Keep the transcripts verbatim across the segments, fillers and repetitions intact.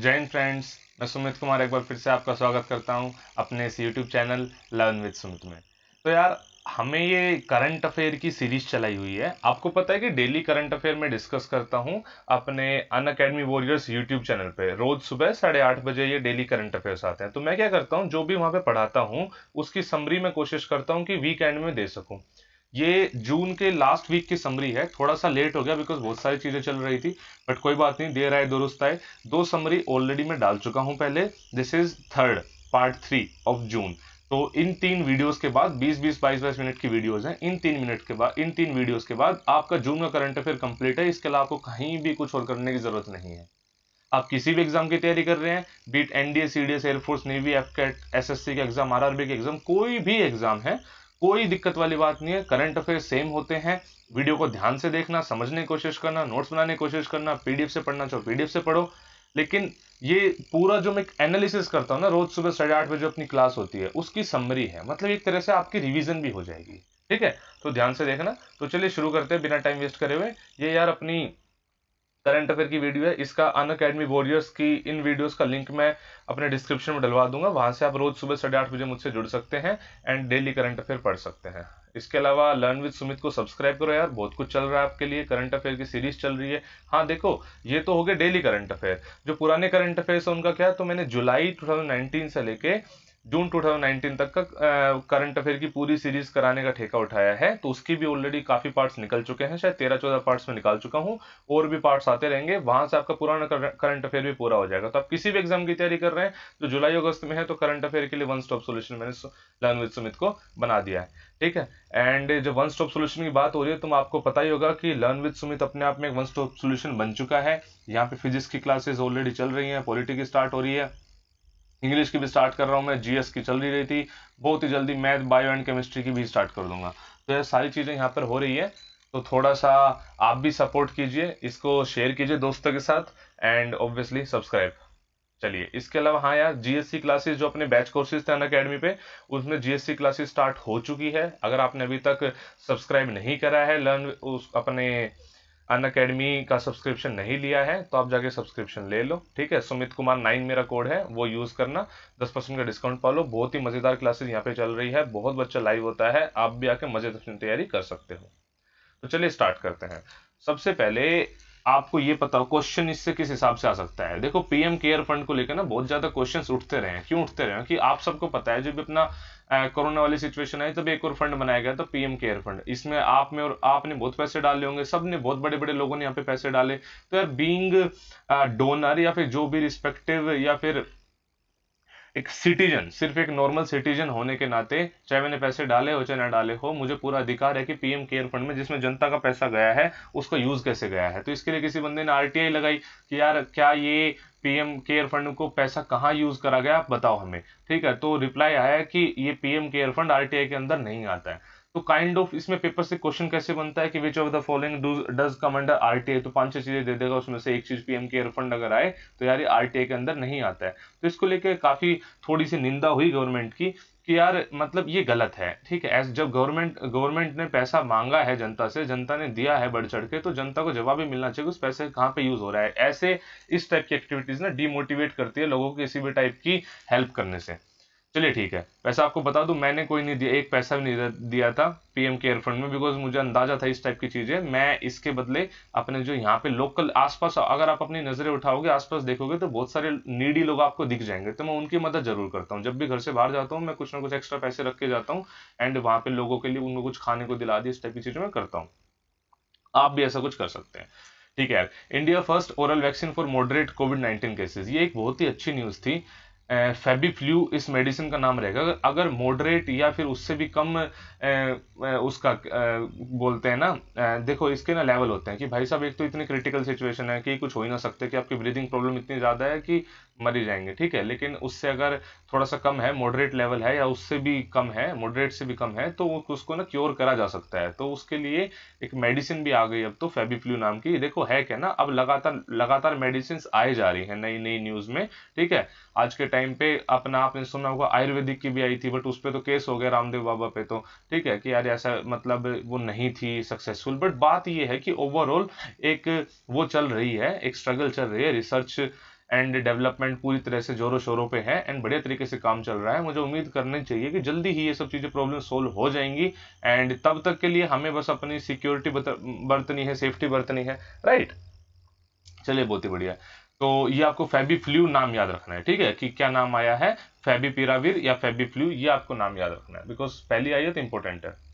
जय हिंद फ्रेंड्स, मैं सुमित कुमार एक बार फिर से आपका स्वागत करता हूं अपने इस YouTube channel learn with Sumit में। तो यार, हमें ये करंट अफेयर की सीरीज चलाई हुई है। आपको पता है कि डेली करंट अफेयर में डिस्कस करता हूं अपने अनअकैडमी वॉरियर्स यूट्यूब चैनल पे। रोज सुबह साढ़े आठ बजे ये डेली करंट अफेयर्स आते हैं। तो मैं क्या करता हूं, जो भी वहां पे पढ़ाता हूं उसकी समरी में कोशिश करता हूं कि वीकेंड में दे सकूं। ये जून के लास्ट वीक की समरी है। थोड़ा सा लेट हो गया बिकॉज बहुत सारी चीजें चल रही थी, बट कोई बात नहीं, देर आए दुरुस्त आए। दो समरी ऑलरेडी मैं डाल चुका हूं पहले। This is third part three of June. तो इन तीन वीडियोस के बाद बीस बीस बाईस बाईस मिनट की वीडियोस हैं। इन तीन मिनट के बाद इन तीन वीडियोस के बाद आपका जून का करंट अफेयर कंप्लीट है। इसके अलावा आपको कहीं भी कुछ और करने की जरूरत नहीं है। आप किसी भी एग्जाम की तैयारी कर रहे हैं, बीट NDA, CDS, air force, navy, AFCAT, SSC के एग्जाम, आरआरबी के एग्जाम, कोई भी एग्जाम है, कोई दिक्कत वाली बात नहीं है। करंट अफेयर सेम होते हैं। वीडियो को ध्यान से देखना, समझने की कोशिश करना, नोट्स बनाने की कोशिश करना, पीडीएफ से पढ़ना चाहो पीडीएफ से पढ़ो। लेकिन ये पूरा जो मैं एनालिसिस करता हूँ ना, रोज सुबह साढ़े आठ बजे अपनी क्लास होती है, उसकी समरी है। मतलब एक तरह से आपकी रिवीजन भी हो जाएगी। ठीक है, तो ध्यान से देखना। तो चलिए शुरू करते हैं बिना टाइम वेस्ट करे हुए। ये यार अपनी करंट अफेयर की वीडियो है। इसका अनअकैडमी वॉरियर्स की इन वीडियोस का लिंक मैं अपने डिस्क्रिप्शन में डलवा दूंगा। वहां से आप रोज सुबह साढ़े आठ बजे मुझसे जुड़ सकते हैं एंड डेली करंट अफेयर पढ़ सकते हैं। इसके अलावा लर्न विद सुमित को सब्सक्राइब करो यार, बहुत कुछ चल रहा है आपके लिए। करंट अफेयर की सीरीज चल रही है। हाँ देखो, ये तो हो गए डेली करंट अफेयर। जो पुराने करंट अफेयर्स है उनका क्या है, तो मैंने जुलाई टू थाउजेंड नाइनटीन से लेके जून टू थाउजेंड नाइनटीन तक का करंट अफेयर की पूरी सीरीज कराने का ठेका उठाया है। तो उसकी भी ऑलरेडी काफी पार्ट्स निकल चुके हैं, शायद तेरह चौदह पार्ट्स में निकाल चुका हूं। और भी पार्ट्स आते रहेंगे, वहां से आपका पुराना करंट अफेयर भी पूरा हो जाएगा। तो आप किसी भी एग्जाम की तैयारी कर रहे हैं जो जुलाई अगस्त में है, तो करंट अफेयर के लिए वन स्टॉप सोल्यूशन मैंने लर्न विद सुमित को बना दिया है। ठीक है, एंड जब वन स्टॉप सोल्यूशन की बात हो रही है तो आपको पता ही होगा कि लर्न विद सुमित अपने आप में एक वन स्टॉप सोल्यूशन बन चुका है। यहाँ पे फिजिक्स की क्लासेस ऑलरेडी चल रही है, पॉलिटी की स्टार्ट हो रही है, इंग्लिश की भी स्टार्ट कर रहा हूं मैं, जीएस की चल रही रही थी, बहुत ही जल्दी मैथ, बायो एंड केमिस्ट्री की भी स्टार्ट कर दूंगा। तो ये सारी चीजें यहाँ पर हो रही है। तो थोड़ा सा आप भी सपोर्ट कीजिए, इसको शेयर कीजिए दोस्तों के साथ, एंड ऑब्वियसली सब्सक्राइब। चलिए, इसके अलावा हाँ यार, जीएससी क्लासेस जो अपने बैच कोर्सेज थे अनअकैडमी पे, उसमें जीएससी क्लासेस स्टार्ट हो चुकी है। अगर आपने अभी तक सब्सक्राइब नहीं करा है, लर्न उस अपने अनअकैडमी का सब्सक्रिप्शन नहीं लिया है, तो आप जाके सब्सक्रिप्शन ले लो। ठीक है, सुमित कुमार नाइन मेरा कोड है, वो यूज करना, दस परसेंट का डिस्काउंट पा लो। बहुत ही मजेदार क्लासेस यहाँ पे चल रही है, बहुत बच्चा लाइव होता है, आप भी आके मजे से तैयारी कर सकते हो। तो चलिए स्टार्ट करते हैं। सबसे पहले आपको ये पता हो क्वेश्चन इससे किस हिसाब से आ सकता है। देखो, पीएम केयर फंड को लेकर ना बहुत ज्यादा क्वेश्चंस उठते रहे हैं। क्यों उठते रहे हैं कि आप सबको पता है, जब भी अपना कोरोना वाली सिचुएशन आई तब एक और फंड बनाया गया था, पीएम केयर फंड। इसमें आप में और आपने बहुत पैसे डाले होंगे, सबने, बहुत बड़े बड़े लोगों ने यहाँ पे पैसे डाले। तो यार, बीइंग डोनर या फिर जो भी रिस्पेक्टिव या फिर एक सिटीजन, सिर्फ एक नॉर्मल सिटीजन होने के नाते, चाहे मैंने पैसे डाले हो चाहे ना डाले हो, मुझे पूरा अधिकार है कि पीएम केयर फंड में जिसमें जनता का पैसा गया है उसका यूज कैसे गया है। तो इसके लिए किसी बंदे ने आरटीआई लगाई कि यार क्या ये पीएम केयर फंड को पैसा कहाँ यूज करा गया, आप बताओ हमें। ठीक है, तो रिप्लाई आया कि ये पीएम केयर फंड आरटीआई के अंदर नहीं आता है। तो काइंड ऑफ इसमें पेपर से क्वेश्चन कैसे बनता है कि which of the following does come under RTI, तो पांच छह चीजें दे देगा, उसमें से एक चीज पीएम केयर फंड अगर आए तो यार ये आरटीआई के अंदर नहीं आता है। तो इसको लेकर काफी थोड़ी सी निंदा हुई गवर्नमेंट की कि यार मतलब ये गलत है। ठीक है, एज जब गवर्नमेंट गवर्नमेंट ने पैसा मांगा है जनता से, जनता ने दिया है बढ़ चढ़ के, तो जनता को जवाब भी मिलना चाहिए उस पैसे कहाँ पे यूज हो रहा है। ऐसे इस टाइप की एक्टिविटीज ना डिमोटिवेट करती है लोगों को किसी भी टाइप की हेल्प करने से। चलिए ठीक है, वैसे आपको बता दूं, मैंने कोई नहीं दिया, एक पैसा भी नहीं दिया था पीएम केयर फंड में, बिकॉज मुझे अंदाजा था इस टाइप की चीजें। मैं इसके बदले अपने जो यहाँ पे लोकल आसपास, अगर आप अपनी नजरें उठाओगे आसपास देखोगे तो बहुत सारे नीडी लोग आपको दिख जाएंगे, तो मैं उनकी मदद जरूर करता हूँ। जब भी घर से बाहर जाता हूँ मैं कुछ ना कुछ एक्स्ट्रा पैसे रख के जाता हूँ, एंड वहां पे लोगों के लिए उनको कुछ खाने को दिला दी, इस टाइप की चीजें मैं करता हूँ। आप भी ऐसा कुछ कर सकते हैं। ठीक है, India first oral vaccine for moderate COVID nineteen cases, ये एक बहुत ही अच्छी न्यूज थी। फेबिफ्लू इस मेडिसिन का नाम रहेगा। अगर अगर मॉडरेट या फिर उससे भी कम ए, ए, उसका ए, बोलते हैं ना, ए, देखो इसके ना लेवल होते हैं कि भाई साहब, एक तो इतनी क्रिटिकल सिचुएशन है कि कुछ हो ही ना सकते, कि आपकी ब्रीदिंग प्रॉब्लम इतनी ज्यादा है कि मर ही जाएंगे। ठीक है, लेकिन उससे अगर थोड़ा सा कम है, मॉडरेट लेवल है या उससे भी कम है, मॉडरेट से भी कम है, तो उसको ना क्योर करा जा सकता है। तो उसके लिए एक मेडिसिन भी आ गई अब तो, फेबिफ्लू नाम की। देखो है क्या ना, अब लगातार लगातार मेडिसिन आए जा रही है नई नई न्यूज में। ठीक है, आज के टाइम पे अपना आपने सुना होगा आयुर्वेदिक की भी आई थी, बट उस पर तो केस हो गया रामदेव बाबा पे। तो ठीक है कि यार ऐसा मतलब वो नहीं थी सक्सेसफुल, बट बात ये है कि ओवरऑल एक वो चल रही है, एक स्ट्रगल चल रही है, रिसर्च एंड डेवलपमेंट पूरी तरह से जोरों शोरों पे है एंड बढ़िया तरीके से काम चल रहा है। मुझे उम्मीद करनी चाहिए कि जल्दी ही ये सब चीज़ें प्रॉब्लम सोल्व हो जाएंगी एंड तब तक के लिए हमें बस अपनी सिक्योरिटी बरतनी है, सेफ्टी बरतनी है, राइट। चलिए बहुत ही बढ़िया। तो ये आपको फेबिफ्लू नाम याद रखना है, ठीक है, कि क्या नाम आया है, फेबिपिराविर या फेबिफ्लू, ये आपको नाम याद रखना है बिकॉज पहली आई है तो इंपॉर्टेंट है।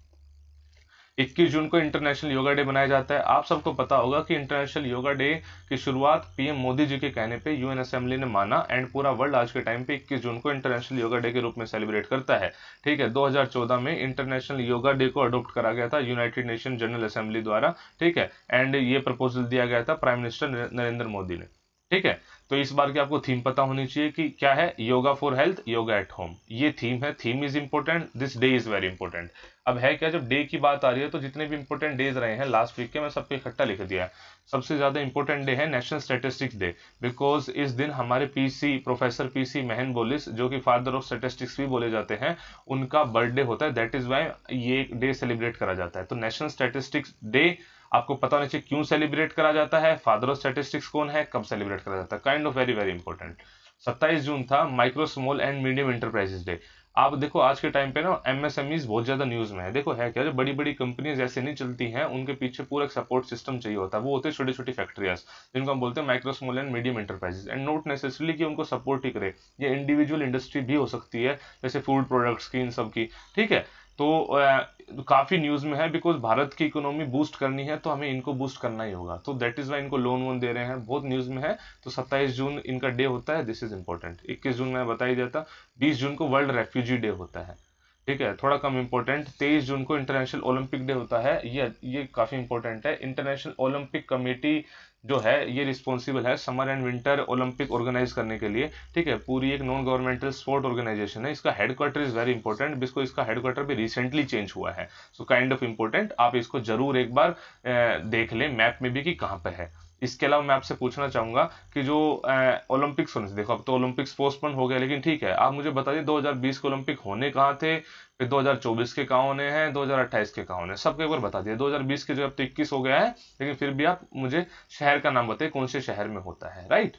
इक्कीस जून को इंटरनेशनल योगा डे मनाया जाता है। आप सबको पता होगा कि इंटरनेशनल योगा डे की शुरुआत पीएम मोदी जी के कहने पे यूएन असेंबली ने माना एंड पूरा वर्ल्ड आज के टाइम पे इक्कीस जून को इंटरनेशनल योगा डे के रूप में सेलिब्रेट करता है, ठीक है। दो हज़ार चौदह में इंटरनेशनल योगा डे को अडॉप्ट करा गया था यूनाइटेड नेशन जनरल असेंबली द्वारा, ठीक है, एंड ये प्रपोजल दिया गया था प्राइम मिनिस्टर नरेंद्र मोदी ने, ठीक है। तो इस बार की आपको थीम पता होनी चाहिए कि क्या है, yoga for health, yoga at home, ये थीम है। Theme is important, this day is very important. अब है क्या, जब डे की बात आ रही है तो जितने भी इंपॉर्टेंट डेज रहे हैं लास्ट वीक के, मैं सबको इकट्ठा लिख दिया है। सबसे ज्यादा इंपॉर्टेंट डे है नेशनल स्टैटिस्टिक्स डे, बिकॉज इस दिन हमारे पीसी प्रोफेसर पीसी महनबोलिस, जो कि फादर ऑफ स्टैटिस्टिक्स भी बोले जाते हैं, उनका बर्थडे होता है। दैट इज वाई ये डे सेलिब्रेट करा जाता है। तो नेशनल स्टैटिस्टिक्स डे आपको पता होना चाहिए क्यों सेलिब्रेट करा जाता है, फादर ऑफ स्टैटिस्टिक्स कौन है, कब सेलिब्रेट करा जाता है, kind of very very important. सत्ताईस जून था micro small and medium enterprises day. आप देखो आज के टाइम पे ना एमएसएमईज बहुत ज्यादा न्यूज में है। देखो है क्या, जो बड़ी बड़ी कंपनीज ऐसे नहीं चलती हैं, उनके पीछे पूरा एक सपोर्ट सिस्टम चाहिए होता है। वो होते हैं छोटी छोटी फैक्ट्रियाज, जिनको हम बोलते हैं micro small and medium enterprises, and not necessarily कि उनको सपोर्ट ही करे, ये इंडिविजुअल इंडस्ट्री भी हो सकती है, जैसे फूड प्रोडक्ट्स की, इन सब की, ठीक है। तो आ, काफी न्यूज में है बिकॉज भारत की इकोनॉमी बूस्ट करनी है तो हमें इनको बूस्ट करना ही होगा, तो दैट इज वाई इनको लोन वोन दे रहे हैं, बहुत न्यूज में है। तो सत्ताईस जून इनका डे होता है, दिस इज इंपॉर्टेंट। इक्कीस जून में बता ही देता। बीस जून को वर्ल्ड रेफ्यूजी डे होता है, ठीक है, थोड़ा कम इंपॉर्टेंट। तेईस जून को इंटरनेशनल ओलंपिक डे होता है, ये ये काफी इंपॉर्टेंट है। इंटरनेशनल ओलंपिक कमेटी जो है ये रिस्पॉन्सिबल है summer and winter Olympic organise करने के लिए, ठीक है। पूरी एक नॉन गवर्नमेंटल स्पोर्ट ऑर्गेनाइजेशन है। इसका headquarter is very important because इसका हेडक्वार्टर भी रिसेंटली चेंज हुआ है, सो काइंड ऑफ इंपॉर्टेंट। आप इसको जरूर एक बार देख लें मैप में भी कि कहाँ पे है। इसके अलावा मैं आपसे पूछना चाहूंगा कि जो ओलंपिक्स होने से, देखो अब तो ओलंपिक्स पोस्टपोन हो गया, लेकिन ठीक है, आप मुझे बता दिए दो हज़ार बीस के ओलंपिक होने कहाँ थे, फिर दो हज़ार चौबीस के कहाँ होने हैं, दो हज़ार अट्ठाईस के कहाँ होने हैं, सबको एक बार बता दिया। दो हज़ार बीस के जगह अब तो इक्कीस हो गया है, लेकिन फिर भी आप मुझे शहर का नाम बताइए कौन से शहर में होता है, राइट।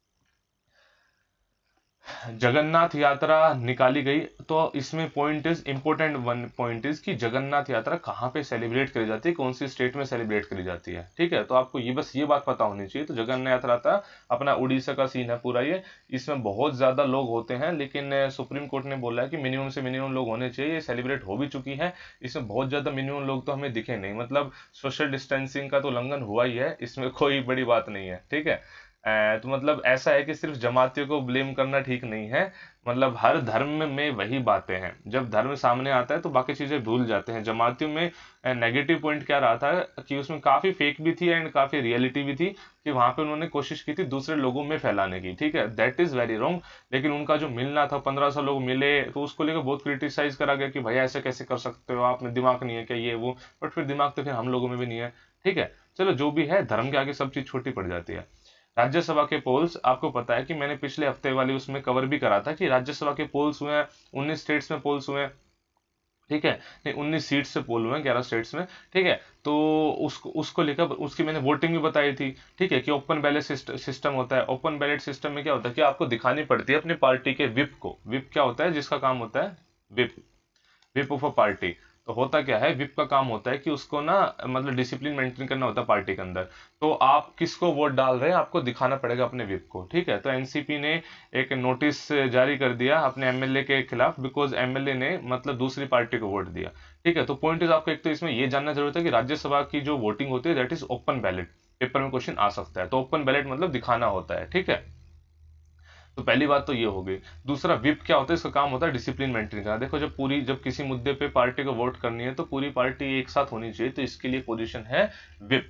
जगन्नाथ यात्रा निकाली गई, तो इसमें point is important, one point is कि जगन्नाथ यात्रा कहाँ पे सेलिब्रेट करी जाती है, कौन सी स्टेट में सेलिब्रेट करी जाती है, ठीक है। तो आपको ये बस ये बात पता होनी चाहिए। तो जगन्नाथ यात्रा था अपना उड़ीसा का सीन है पूरा ये, इसमें बहुत ज्यादा लोग होते हैं, लेकिन सुप्रीम कोर्ट ने बोला है कि मिनिमम से मिनिमम लोग होने चाहिए। ये सेलिब्रेट हो भी चुकी है, इसमें बहुत ज्यादा मिनिमम लोग तो हमें दिखे नहीं, मतलब सोशल डिस्टेंसिंग का तो उल्लंघन हुआ ही है, इसमें कोई बड़ी बात नहीं है, ठीक है। अ, तो मतलब ऐसा है कि सिर्फ जमातियों को ब्लेम करना ठीक नहीं है, मतलब हर धर्म में वही बातें हैं, जब धर्म सामने आता है तो बाकी चीजें भूल जाते हैं। जमातियों में नेगेटिव पॉइंट क्या रहा था कि उसमें काफी फेक भी थी एंड काफी रियलिटी भी थी, कि वहां पे उन्होंने कोशिश की थी दूसरे लोगों में फैलाने की, ठीक है, दैट इज वेरी रॉन्ग। लेकिन उनका जो मिलना था, पंद्रह सौ लोग मिले, तो उसको लेकर बहुत क्रिटिसाइज करा गया कि भैया ऐसे कैसे कर सकते हो, आप में दिमाग नहीं है क्या, ये वो, बट फिर दिमाग तो फिर हम लोगों में भी नहीं है, ठीक है। चलो जो भी है, धर्म के आगे सब चीज छोटी पड़ जाती है। राज्यसभा के पोल्स, आपको पता है कि मैंने पिछले हफ्ते वाले उसमें कवर भी करा था कि राज्यसभा के पोल्स हुए हैं, उन्नीस स्टेट्स में पोल्स हुए हैं, ठीक है, नहीं उन्नीस सीट से पोल हुए हैं ग्यारह स्टेट्स में, ठीक है। तो उसको उसको लेकर उसकी मैंने वोटिंग भी बताई थी, ठीक है, कि ओपन बैलेट सिस्टम होता है। ओपन बैलेट सिस्टम में क्या होता है कि आपको दिखानी पड़ती है अपनी पार्टी के विप को। विप क्या होता है, जिसका काम होता है whip, whip of a party. तो होता क्या है, विप का काम होता है कि उसको ना मतलब डिसिप्लिन मेंटेन करना होता है पार्टी के अंदर। तो आप किसको वोट डाल रहे हैं आपको दिखाना पड़ेगा अपने विप को, ठीक है। तो एनसीपी ने एक नोटिस जारी कर दिया अपने एमएलए के खिलाफ, बिकॉज एमएलए ने मतलब दूसरी पार्टी को वोट दिया, ठीक है। तो पॉइंट इज आपको एक तो इसमें ये जानना जरूरत है कि राज्यसभा की जो वोटिंग होती है that is open ballot, paper में क्वेश्चन आ सकता है, तो ओपन बैलेट मतलब दिखाना होता है, ठीक है। तो पहली बात तो ये हो गई। दूसरा विप क्या होता है, इसका काम होता है डिसिप्लिन मेंटेन करना। देखो जब पूरी जब किसी मुद्दे पे पार्टी को वोट करनी है तो पूरी पार्टी एक साथ होनी चाहिए, तो इसके लिए पोजीशन है विप,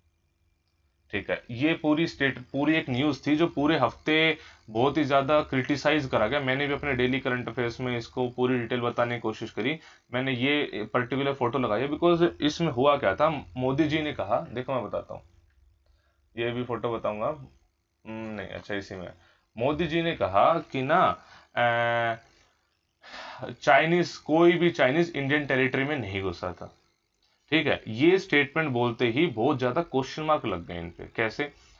ठीक है। ये पूरी स्टेट पूरी एक न्यूज थी जो पूरे हफ्ते बहुत ही ज्यादा क्रिटिसाइज करा गया। मैंने भी अपने डेली करंट अफेयर्स में इसको पूरी डिटेल बताने की कोशिश करी। मैंने ये पर्टिकुलर फोटो लगाई है बिकॉज इसमें हुआ क्या था, मोदी जी ने कहा, देखो मैं बताता हूँ, ये भी फोटो बताऊंगा, नहीं अच्छा इसी में। मोदी जी ने कहा कि ना चाइनीज कोई भी चाइनीज इंडियन टेरिटरी में नहीं घुसा था, ठीक है। ये स्टेटमेंट बोलते ही बहुत ज्यादा क्वेश्चन मार्क लग गए इन पे। कैसे,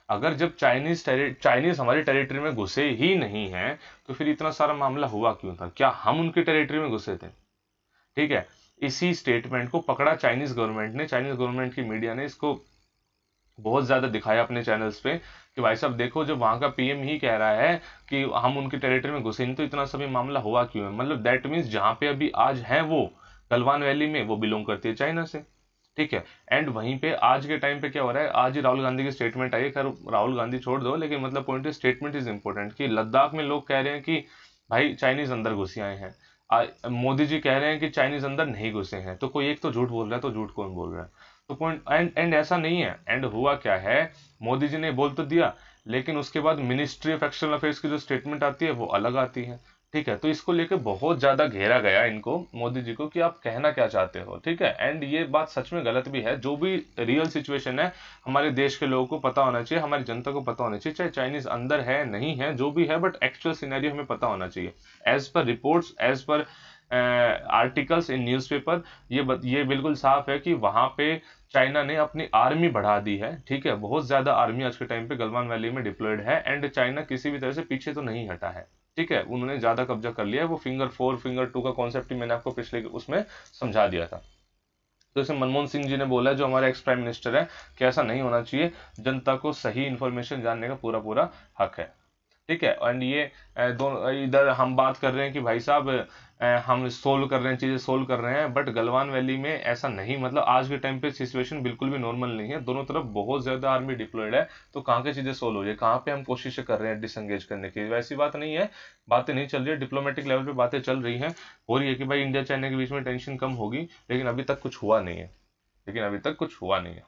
अगर जब चाइनीज चाइनीज हमारी टेरिटरी में घुसे ही नहीं है तो फिर इतना सारा मामला हुआ क्यों था? क्या हम उनकी टेरिटरी में घुसे थे? ठीक है, इसी स्टेटमेंट को पकड़ा चाइनीज गवर्नमेंट ने, चाइनीज गवर्नमेंट की मीडिया ने इसको बहुत ज्यादा दिखाया अपने चैनल्स पे कि भाई साहब देखो, जब वहां का पीएम ही कह रहा है कि हम उनकी टेरिटरी में घुसे नहीं तो इतना सभी मामला हुआ क्यों है? मतलब दैट मीन्स जहां पे अभी आज है वो गलवान वैली में, वो बिलोंग करती है चाइना से। ठीक है, एंड वहीं पे आज के टाइम पे क्या हो रहा है, आज ही राहुल गांधी की स्टेटमेंट आई है। खैर राहुल गांधी छोड़ दो, लेकिन मतलब पॉइंट स्टेटमेंट इज इंपॉर्टेंट कि लद्दाख में लोग कह रहे हैं कि भाई चाइनीज अंदर घुसे आए हैं, आ- मोदी जी कह रहे हैं कि चाइनीज अंदर नहीं घुसे हैं। तो कोई एक तो झूठ बोल रहा है, तो झूठ कौन बोल रहा है? तो पॉइंट एंड एंड ऐसा नहीं है। एंड हुआ क्या है, मोदी जी ने बोल तो दिया, लेकिन उसके बाद मिनिस्ट्री ऑफ एक्सटर्नल अफेयर्स की जो स्टेटमेंट आती है वो अलग आती है। ठीक है, तो इसको लेके बहुत ज्यादा घेरा गया इनको, मोदी जी को, कि आप कहना क्या चाहते हो। ठीक है, एंड ये बात सच में गलत भी है। जो भी रियल सिचुएशन है हमारे देश के लोगों को पता होना चाहिए, हमारी जनता को पता होना चाहिए, चाहे चाइनीज अंदर है नहीं है जो भी है, बट एक्चुअल सिनेरियो हमें पता होना चाहिए। As per reports, as per articles in newspaper, ये बत, ये बिल्कुल साफ है कि वहां पे चाइना ने अपनी आर्मी बढ़ा दी है। ठीक है, बहुत ज्यादा आर्मी आज के टाइम पे गलवान वैली में डिप्लॉयड है, एंड चाइना किसी भी तरह से पीछे तो नहीं हटा है। ठीक है, उन्होंने ज्यादा कब्जा कर लिया है। वो फिंगर फोर फिंगर टू का कॉन्सेप्ट ही मैंने आपको पिछले उसमें समझा दिया था। तो जैसे मनमोहन सिंह जी ने बोला, जो हमारे एक्स प्राइम मिनिस्टर है, कि ऐसा नहीं होना चाहिए, जनता को सही इंफॉर्मेशन जानने का पूरा पूरा हक है। ठीक है, एंड ये अ, दोनों इधर हम बात कर रहे हैं कि भाई साहब अ, हम सोल्व कर रहे हैं, चीजें सोल्व कर रहे हैं, बट गलवान वैली में ऐसा नहीं। मतलब आज के टाइम पे सिचुएशन बिल्कुल भी नॉर्मल नहीं है, दोनों तरफ बहुत ज्यादा आर्मी डिप्लॉयड है। तो कहाँ की चीजें सोल्व हो रही है, कहाँ पे हम कोशिश कर रहे हैं डिसंगेज करने की, वैसी बात नहीं है। बातें नहीं चल रही है, डिप्लोमेटिक लेवल पे बातें चल रही हैं, हो रही है कि भाई इंडिया चाइना के बीच में टेंशन कम होगी, लेकिन अभी तक कुछ हुआ नहीं है। लेकिन अभी तक कुछ हुआ नहीं है।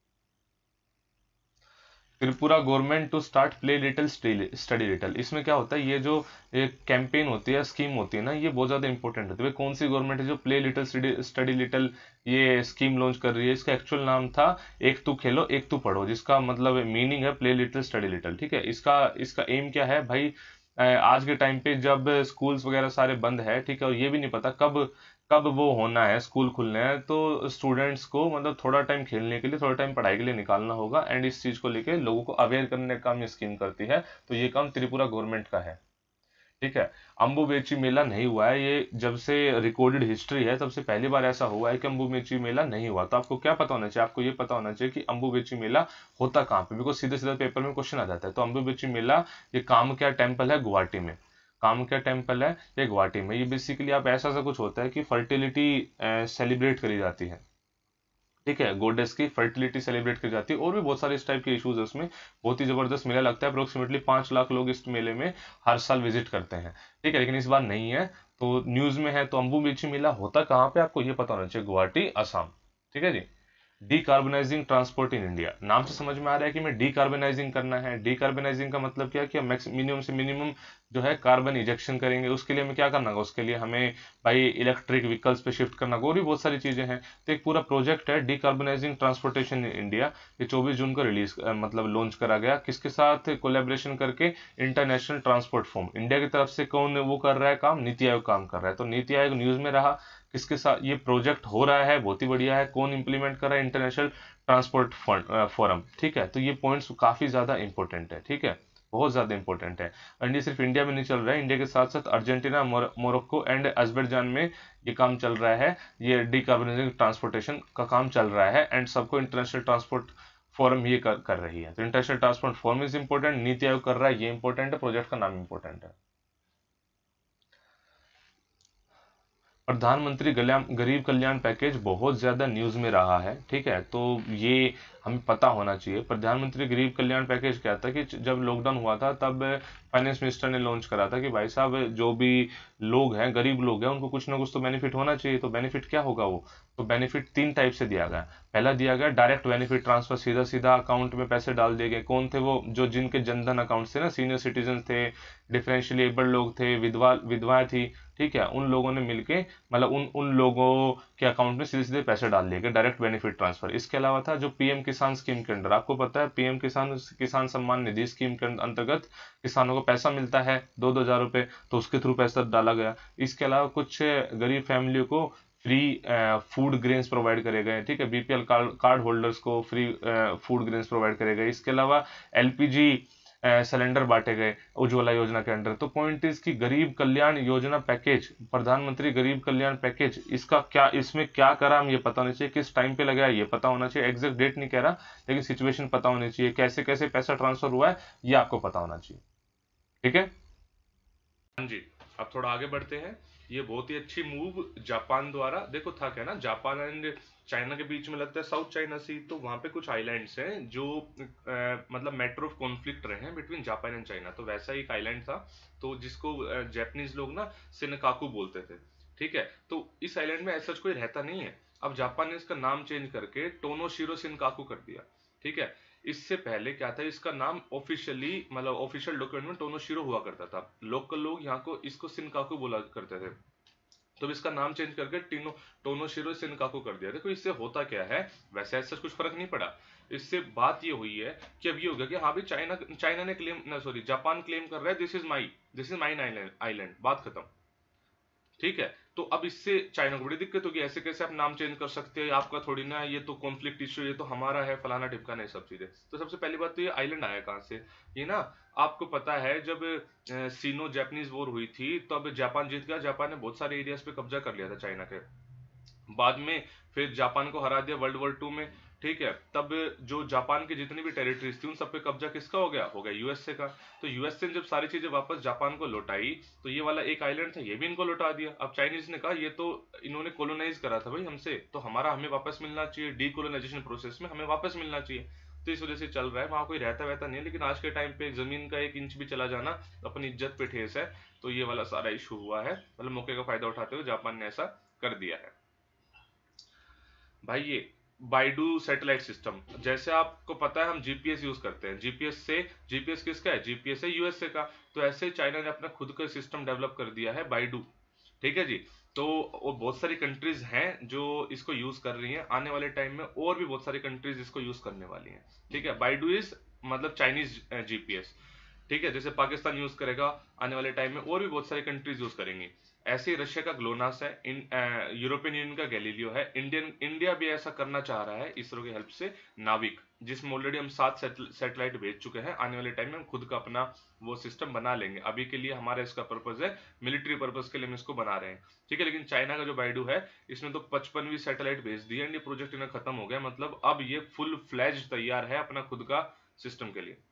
Tripura government to start play little study little, इसमें क्या होता है, ये जो एक कैंपेन होती है, स्कीम होती है ना, ये बहुत ज्यादा इंपॉर्टेंट होती है। कौन सी गवर्नमेंट है जो प्ले लिटिल स्टडी लिटिल ये स्कीम लॉन्च कर रही है? इसका एक्चुअल नाम था एक तू खेलो एक तू पढ़ो, जिसका मतलब मीनिंग है प्ले लिटिल स्टडी लिटिल। ठीक है, इसका इसका एम क्या है भाई, अ, आज के टाइम पे जब स्कूल्स वगैरह सारे बंद है, ठीक है, और ये भी नहीं पता कब कब वो होना है, स्कूल खुलने हैं, तो स्टूडेंट्स को मतलब थोड़ा टाइम खेलने के लिए, थोड़ा टाइम पढ़ाई के लिए निकालना होगा, एंड इस चीज को लेके लोगों को अवेयर करने का काम ये स्कीम करती है। तो ये काम त्रिपुरा गवर्नमेंट का है। ठीक है, अम्बुबेची मेला नहीं हुआ है, ये जब से रिकॉर्डेड हिस्ट्री है सबसे पहली बार ऐसा हुआ है कि अम्बुबेची मेला नहीं हुआ। तो आपको क्या पता होना चाहिए, आपको ये पता होना चाहिए कि अम्बुबेची मेला होता कहाँ पे, बिकॉज सीधे सीधे पेपर में क्वेश्चन आ जाता है। तो अम्बुबेची मेला ये कामाख्या टेम्पल है गुवाहाटी में, कामाख्या टेम्पल है ये गुवाहाटी में। ये बेसिकली आप ऐसा सा कुछ होता है कि फर्टिलिटी सेलिब्रेट करी जाती है। ठीक है, गोडेस की फर्टिलिटी सेलिब्रेट की जाती है, और भी बहुत सारे इस टाइप के इश्यूज है उसमें। बहुत ही जबरदस्त मेला लगता है, अप्रोक्सीमेटली पांच लाख लोग इस मेले में हर साल विजिट करते हैं। ठीक है, लेकिन इस बार नहीं है, तो न्यूज में है। तो अम्बुबेची मेला होता कहाँ पे, आपको ये पता होना चाहिए, गुवाहाटी असम। ठीक है जी। डीकार्बोनाइजिंग ट्रांसपोर्ट इन इंडिया, नाम से समझ में आ रहा है कि मैं डीकार्बोनाइजिंग करना है। डीकार्बोनाइजिंग का मतलब क्या है कि मिनिमम से मिनिमम जो है कार्बन इजेक्शन करेंगे। उसके लिए हमें क्या करना होगा, उसके लिए हमें भाई इलेक्ट्रिक व्हीकल्स पे शिफ्ट करना होगा, और भी बहुत सारी चीजें हैं। तो एक पूरा प्रोजेक्ट है डीकार्बोनाइजिंग ट्रांसपोर्टेशन इन इंडिया, ये चौबीस जून को रिलीज मतलब लॉन्च करा गया। किसके साथ कोलेबोरेशन करके, इंटरनेशनल ट्रांसपोर्ट फोरम, इंडिया की तरफ से कौन वो कर रहा है काम, नीति आयोग काम कर रहा है। तो नीति आयोग न्यूज में रहा, किसके साथ ये प्रोजेक्ट हो रहा है, बहुत ही बढ़िया है। कौन इंप्लीमेंट कर रहा है, इंटरनेशनल ट्रांसपोर्ट फोरम। ठीक है, तो ये पॉइंट्स काफी ज्यादा इंपॉर्टेंट है। ठीक है, बहुत ज्यादा इंपॉर्टेंट है। एंड ये सिर्फ इंडिया में नहीं चल रहा है, इंडिया के साथ साथ अर्जेंटीना, मोरक्को एंड अजरबैजान में ये काम चल रहा है। ये डिकार्बोनाइजिंग ट्रांसपोर्टेशन का काम चल रहा है, एंड सबको इंटरनेशनल ट्रांसपोर्ट फोरम ये कर, कर रही है। तो international transport forum is important, NITI Aayog कर रहा है, ये इंपॉर्टेंट है, प्रोजेक्ट का नाम इंपॉर्टेंट है। प्रधानमंत्री गरीब कल्याण पैकेज बहुत ज्यादा न्यूज में रहा है। ठीक है, तो ये हमें पता होना चाहिए। प्रधानमंत्री गरीब कल्याण पैकेज क्या था कि जब लॉकडाउन हुआ था तब फाइनेंस मिनिस्टर ने लॉन्च करा था कि भाई साहब जो भी लोग हैं, गरीब लोग हैं, उनको कुछ ना कुछ तो बेनिफिट होना चाहिए। तो बेनिफिट क्या होगा वो, तो बेनिफिट तीन टाइप से दिया गया। पहला दिया गया डायरेक्ट बेनिफिट ट्रांसफर, सीधा सीधा अकाउंट में पैसे डाल दिए गए। कौन थे वो, जो जिनके जनधन अकाउंट थे ना, सीनियर सिटीजन थे, डिफरेंशियली एबल्ड लोग थे, विधवा विधवाएं थी। ठीक है, उन लोगों ने मिलके मतलब उन उन लोगों के अकाउंट में सीधे सीधे पैसे डाल दिए गए, डायरेक्ट बेनिफिट ट्रांसफर। इसके अलावा था जो पीएम किसान स्कीम के अंडर, आपको पता है पीएम किसान किसान सम्मान निधि स्कीम के अंतर्गत किसानों को पैसा मिलता है दो दो हजार रुपए, तो उसके थ्रू पैसा डाला गया। इसके अलावा कुछ गरीब फैमिलियों को फ्री फूड ग्रेन्स प्रोवाइड करे गए, ठीक है, बीपीएल कार्ड कार्ड होल्डर्स को फ्री फूड ग्रेन्स प्रोवाइड करे गए। इसके अलावा एलपीजी सिलेंडर बांटे गए उज्ज्वला योजना के अंडर। तो पॉइंट इज की गरीब कल्याण योजना पैकेज, प्रधानमंत्री गरीब कल्याण पैकेज, इसका क्या, इसमें क्या करा हम ये पता होना चाहिए, किस टाइम पे लगा ये पता होना चाहिए, एग्जैक्ट डेट नहीं कह रहा लेकिन सिचुएशन पता होनी चाहिए, कैसे कैसे पैसा ट्रांसफर हुआ है ये आपको पता होना चाहिए, ठीक है। हाँ जी, अब थोड़ा आगे बढ़ते हैं। ये बहुत ही अच्छी मूव जापान द्वारा, देखो था क्या ना, जापान एंड चाइना के बीच में लगता है साउथ चाइना सी, तो वहां पे कुछ आइलैंड्स हैं जो अ, मतलब मैटर ऑफ कॉन्फ्लिक्ट रहे हैं बिटवीन जापान एंड चाइना। तो वैसा एक आइलैंड था, तो जिसको जापानीज लोग ना सिनकाकू बोलते थे, ठीक है। तो इस आइलैंड में ऐसा कोई रहता नहीं है। अब जापान ने इसका नाम चेंज करके टोनोशिरो सिनकाकू कर दिया, ठीक है। इससे पहले क्या था, इसका नाम ऑफिशियली मतलब ऑफिशियल डॉक्यूमेंट में टोनोशिरो हुआ करता था, लोकल लोग यहाँ को इसको सिनकाकू बोला करते थे। तो इसका नाम चेंज करके टीनो टोनोशिरो सिनकाकू कर दिया। देखो इससे होता क्या है, वैसे ऐसा कुछ फर्क नहीं पड़ा। इससे बात ये हुई है कि अब ये हो गया कि हाँ भी चाइना चाइना ने क्लेम ना सॉरी जापान क्लेम कर रहा है this is my this is mine island island, बात खत्म, ठीक है। तो अब इससे चाइना को बड़ी दिक्कत होगी, ऐसे कैसे आप नाम चेंज कर सकते हैं, आपका थोड़ी ना, ये तो कॉन्फ्लिक्ट इश्यू, ये तो हमारा है, फलाना टिपका नहीं, सब चीजें। तो सबसे पहली बात तो ये आइलैंड आया कहाँ से, ये ना आपको पता है जब सीनो जापानीज वॉर हुई थी तब जापान जीत गया, जापान ने बहुत सारे एरियाज पे कब्जा कर लिया था चाइना के, बाद में फिर जापान को हरा दिया वर्ल्ड वॉर टू में, ठीक है। तब जो जापान की जितनी भी टेरिटरीज थी उन सब पे कब्जा किसका हो गया हो गया यूएसए का। तो यूएसए ने जब सारी चीजें वापस जापान को लौटाई तो ये वाला एक आइलैंड था ये भी इनको लौटा दिया। अब चाइनीज ने कहा ये तो इन्होंने कोलोनाइज करा था भाई हमसे, तो हमारा हमें वापस मिलना चाहिए, डीकोलोनाइजेशन प्रोसेस में हमें वापस मिलना चाहिए। तो इस वजह से चल रहा है, वहां कोई रहता वहता नहीं है, लेकिन आज के टाइम पे जमीन का एक इंच भी चला जाना अपनी इज्जत पे ठेस है। तो ये वाला सारा इशू हुआ है, मतलब मौके का फायदा उठाते हुए जापान ने ऐसा कर दिया है भाई। ये बाइडू सैटेलाइट सिस्टम, जैसे आपको पता है हम जीपीएस यूज करते हैं, जीपीएस से जीपीएस किसका है, जीपीएस है यूएसए का। तो ऐसे चाइना ने अपना खुद का सिस्टम डेवलप कर दिया है बाइडू, ठीक है जी। तो और बहुत सारी कंट्रीज हैं जो इसको यूज कर रही हैं, आने वाले टाइम में और भी बहुत सारी कंट्रीज इसको यूज करने वाली हैं, ठीक है। बाइडू इज मतलब चाइनीज जीपीएस, ठीक है। जैसे पाकिस्तान यूज करेगा, आने वाले टाइम में और भी बहुत सारी कंट्रीज यूज करेंगी। ऐसे ही रशिया का ग्लोनास है, इन यूरोपियन यूनियन का गैलीलियो है, इंडियन इंडिया भी ऐसा करना चाह रहा है इसरो की हेल्प से, नाविक, जिसमें ऑलरेडी हम सात सैटेलाइट भेज चुके हैं। आने वाले टाइम में हम खुद का अपना वो सिस्टम बना लेंगे, अभी के लिए हमारा इसका पर्पज है मिलिट्री पर्पज के लिए हम इसको बना रहे हैं, ठीक है। लेकिन चाइना का जो बाइडू है इसने तो पचपनवीं सैटेलाइट भेज दी है, ये प्रोजेक्ट इन्हें खत्म हो गया, मतलब अब ये फुल फ्लैज तैयार है अपना खुद का सिस्टम के लिए।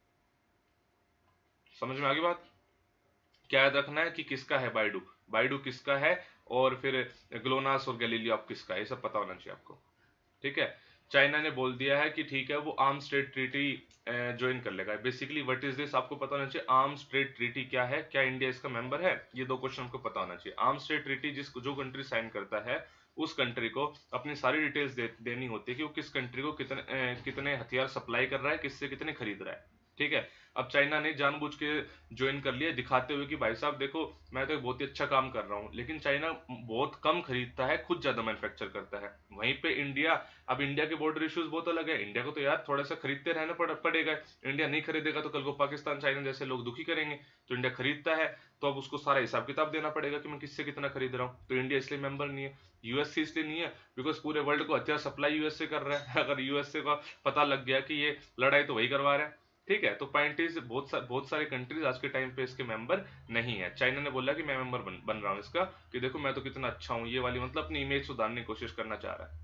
समझ में आ गई बात। क्या याद रखना है कि किसका है बाइडू, बाइडू किसका है, और फिर ग्लोनास और गैलीलियो आप किसका है, ये सब पता होना चाहिए आपको, ठीक है। चाइना ने बोल दिया है कि ठीक है वो आर्म स्ट्रेट ट्रीटी ज्वाइन कर लेगा। बेसिकली व्हाट इज दिस आपको पता होना चाहिए, आर्म स्ट्रेट ट्रीटी क्या है, क्या इंडिया इसका मेंबर है, ये दो क्वेश्चन आपको पता होना चाहिए। आर्म स्ट्रेट ट्रीटी जिस जो कंट्री साइन करता है उस कंट्री को अपनी सारी डिटेल्स दे, देनी होती है कि वो किस कंट्री को कितने अ, कितने हथियार सप्लाई कर रहा है, किससे कितने खरीद रहा है, ठीक है। अब चाइना ने जानबूझ के ज्वाइन कर लिया दिखाते हुए कि भाई साहब देखो मैं तो एक बहुत ही अच्छा काम कर रहा हूँ, लेकिन चाइना बहुत कम खरीदता है, खुद ज्यादा मैन्युफैक्चर करता है। वहीं पे इंडिया, अब इंडिया के बॉर्डर इश्यूज बहुत अलग है, इंडिया को तो यार थोड़ा सा खरीदते रहना पड़, पड़ेगा। इंडिया नहीं खरीदेगा तो कल को पाकिस्तान चाइना जैसे लोग दुखी करेंगे। तो इंडिया खरीदता है तो अब उसको सारा हिसाब किताब देना पड़ेगा कि मैं किससे कितना खरीद रहा हूँ। तो इंडिया इसलिए मेंबर नहीं है, यूएसए इसलिए नहीं है बिकॉज पूरे वर्ल्ड को हथियार सप्लाई यूएसए कर रहा है। अगर यूएसए का पता लग गया कि ये लड़ाई तो वही करवा रहा है, ठीक है। तो पॉइंट इज बहुत सा, बहुत सारे कंट्रीज आज के टाइम पे इसके मेंबर नहीं है। चाइना ने बोला कि मैं मेंबर बन, बन रहा हूँ इसका, कि देखो मैं तो कितना अच्छा हूँ, ये वाली मतलब अपनी इमेज सुधारने की कोशिश करना चाह रहा है।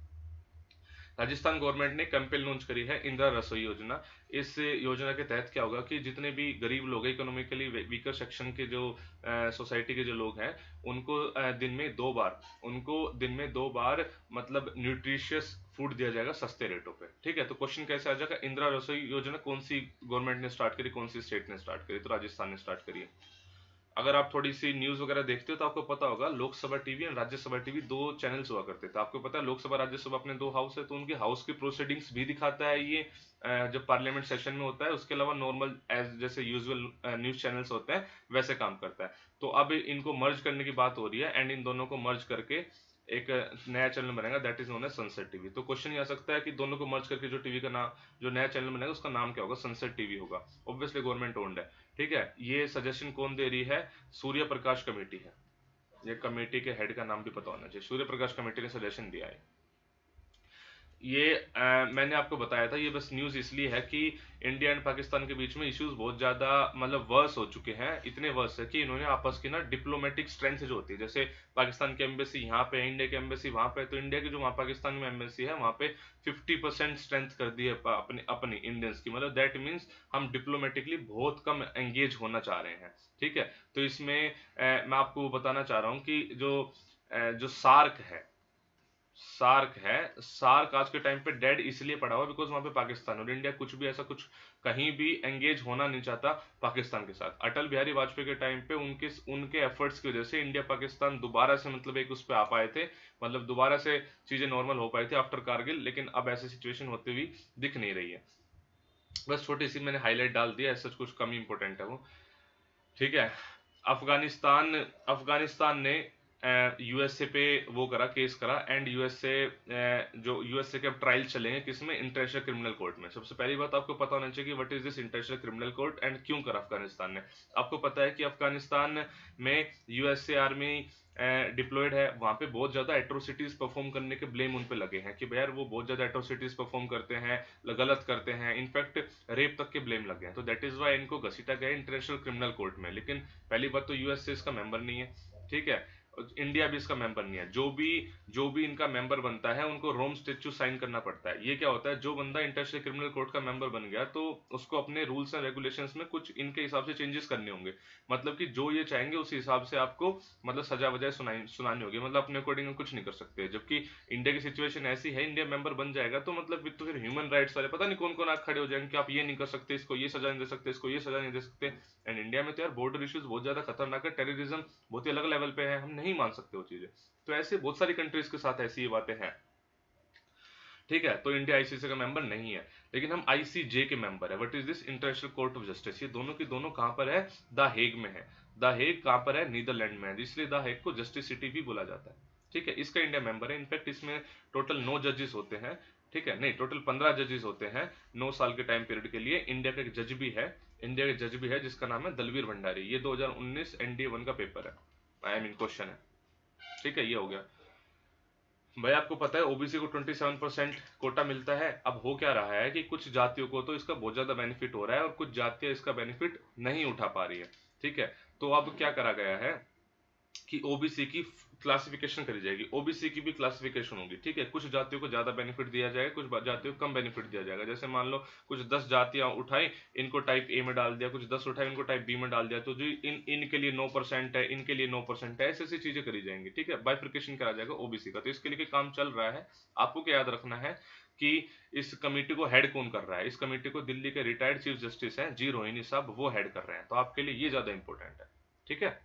राजस्थान गवर्नमेंट ने कैंपेन लॉन्च करी है इंदिरा रसोई योजना। इस योजना के तहत क्या होगा कि जितने भी गरीब लोग हैं, इकोनॉमिकली वीकर सेक्शन के जो सोसाइटी के जो लोग हैं, उनको अ, दिन में दो बार उनको दिन में दो बार मतलब न्यूट्रिशियस फूड दिया जाएगा सस्ते रेटों पे, ठीक है। तो क्वेश्चन कैसे आ जाएगा, इंदिरा रसोई योजना कौन सी गवर्नमेंट ने स्टार्ट करी, कौन सी स्टेट ने स्टार्ट करी, तो राजस्थान ने स्टार्ट करी है। अगर आप थोड़ी सी न्यूज वगैरह देखते हो तो आपको पता होगा लोकसभा टीवी और राज्यसभा टीवी दो चैनल्स हुआ करते थे। आपको पता है लोकसभा राज्यसभा अपने दो हाउस है, तो उनके हाउस की प्रोसीडिंग्स भी दिखाता है ये अ, जब पार्लियामेंट सेशन में होता है। उसके अलावा नॉर्मल एज जैसे यूजुअल न्यूज चैनल्स होते हैं वैसे काम करता है। तो अब इनको मर्ज करने की बात हो रही है एंड इन दोनों को मर्ज करके एक नया चैनल बनेगा, that is known as sunset TV. तो क्वेश्चन ये आ सकता है कि दोनों को मर्ज करके जो टीवी का नाम, जो नया चैनल बनेगा उसका नाम क्या होगा, सनसेट टीवी होगा। ऑब्वियसली गवर्नमेंट ओन्ड है, ठीक है। ये सजेशन कौन दे रही है, सूर्य प्रकाश कमेटी है, ये कमेटी के हेड का नाम भी पता होना चाहिए, सूर्य प्रकाश कमेटी ने सजेशन दिया है ये। आ, मैंने आपको बताया था, ये बस न्यूज़ इसलिए है कि इंडिया एंड पाकिस्तान के बीच में इश्यूज बहुत ज़्यादा मतलब वर्स हो चुके हैं, इतने वर्स है कि इन्होंने आपस की ना डिप्लोमेटिक स्ट्रेंथ जो होती है, जैसे पाकिस्तान की एम्बेसी यहाँ पे, इंडिया की एम्बेसी वहाँ पे, तो इंडिया की जो वहाँ पाकिस्तान में एम्बेसी है वहाँ पे फिफ्टी परसेंट स्ट्रेंथ कर दी है अपनी अपनी इंडियंस की, मतलब दैट मीन्स हम डिप्लोमेटिकली बहुत कम एंगेज होना चाह रहे हैं। ठीक है, तो इसमें आ, मैं आपको बताना चाह रहा हूँ कि जो आ, जो सार्क है सार्क है सार्क आज के टाइम पे डेड इसलिए पड़ा हुआ बिकॉज वहां पे पाकिस्तान और इंडिया कुछ भी ऐसा कुछ कहीं भी एंगेज होना नहीं चाहता पाकिस्तान के साथ। अटल बिहारी वाजपेयी के टाइम पे उनके उनके एफर्ट्स की वजह से इंडिया पाकिस्तान दोबारा से मतलब एक उस पर आ पाए थे, मतलब दोबारा से चीजें नॉर्मल हो पाई थी आफ्टर कारगिल, लेकिन अब ऐसी सिचुएशन होती हुई दिख नहीं रही है। बस छोटी सी मैंने हाईलाइट डाल दिया, ऐसा कुछ कम इंपॉर्टेंट है वो। ठीक है, अफगानिस्तान अफगानिस्तान ने यूएसए पे वो करा, केस करा, एंड यूएसए जो यूएसए के अब ट्रायल चलेंगे किसमें, इंटरनेशनल क्रिमिनल कोर्ट में। सबसे पहली बात आपको पता होना चाहिए कि what is this international criminal court and क्यों करा अफगानिस्तान ने। आपको पता है कि अफगानिस्तान में यूएसए आर्मी डिप्लॉयड है, वहां पे बहुत ज्यादा एट्रोसिटीज परफॉर्म करने के ब्लेम उन पे लगे हैं कि भाई यार वो बहुत ज्यादा एट्रोसिटीज परफॉर्म करते हैं, गलत करते हैं, इनफैक्ट रेप तक के ब्लेम लगे हैं। तो दैट इज वाई इनको घसीटा गया इंटरनेशनल क्रिमिनल कोर्ट में। लेकिन पहली बात तो यूएसए इसका मेंबर नहीं है, ठीक है, इंडिया भी इसका मेंबर नहीं है। जो भी जो भी इनका मेंबर बनता है उनको रोम स्टेच्यू साइन करना पड़ता है। ये क्या होता है, जो बंदा इंटरनेशनल क्रिमिनल कोर्ट का मेंबर बन गया तो उसको अपने रूल्स एंड रेगुलेशंस में कुछ इनके हिसाब से चेंजेस करने होंगे, मतलब कि जो ये चाहेंगे उस हिसाब से आपको मतलब सजा वजह सुनाई सुनानी होगी, मतलब अपने अकॉर्डिंग कुछ नहीं कर सकते। जबकि इंडिया की सिचुएशन ऐसी है, इंडिया मेंबर बन जाएगा तो मतलब तो फिर ह्यूमन राइट्स वाले पता नहीं कौन कौन आग खड़े हो जाएंगे कि आप ये नहीं कर सकते, इसको ये सजा नहीं दे सकते, इसको ये सजा नहीं दे सकते। एंड इंडिया में तो यार बॉर्डर इश्यूज बहुत ज्यादा खतरनाक है, टेररिज्म बहुत ही अलग लेवल पे है, हम नहीं मान सकते वो चीजें। तो ऐसे बहुत सारी कंट्रीज के साथ ऐसी ये बातें हैं। ठीक है, तो इंडिया आईसीसी का मेंबर नहीं है, लेकिन हम आईसीजे के मेंबर है। What is this, international court of justice. ये दोनों की दोनों कहां पर है, द हेग में है। द हेग कहां पर है, नीदरलैंड में है, इसलिए द हेग को जस्टिस सिटी भी बोला जाता है। ठीक है, इसका इंडिया मेंबर है। इनफैक्ट इसमें टोटल नौ जजेस होते हैं, ठीक है, नहीं टोटल पंद्रह जजेस होते हैं नौ साल के टाइम पीरियड के लिए। इंडिया का एक जज भी है, इंडिया का जज भी है जिसका नाम है दलवीर भंडारी। ये दो हज़ार उन्नीस एनडीए वन का पेपर है, आई मीन क्वेश्चन है। ठीक है, ये हो गया भाई। आपको पता है ओबीसी को सत्ताईस परसेंट कोटा मिलता है। अब हो क्या रहा है कि कुछ जातियों को तो इसका बहुत ज्यादा बेनिफिट हो रहा है और कुछ जातियां इसका बेनिफिट नहीं उठा पा रही है। ठीक है, तो अब क्या करा गया है कि ओबीसी की क्लासिफिकेशन करी जाएगी, ओबीसी की भी क्लासिफिकेशन होगी। ठीक है, कुछ जातियों को ज्यादा बेनिफिट दिया जाएगा, कुछ जातियों को कम बेनिफिट दिया जाएगा। जैसे मान लो कुछ दस जातियां उठाई, इनको टाइप ए में डाल दिया, कुछ दस उठाई इनको टाइप बी में डाल दिया, तो जो इन इनके लिए नौ परसेंट है, इनके लिए नौ परसेंट है, ऐसी ऐसी चीजें करी जाएंगी। ठीक है, बाइफिकेशन करा जाएगा ओबीसी का। तो इसके लिए काम चल रहा है। आपको क्या याद रखना है कि इस कमेटी को हेड कौन कर रहा है, इस कमेटी को दिल्ली के रिटायर्ड चीफ जस्टिस हैं जी रोहिणी साहब, वो हेड कर रहे हैं। तो आपके लिए ये ज्यादा इंपॉर्टेंट है। ठीक है,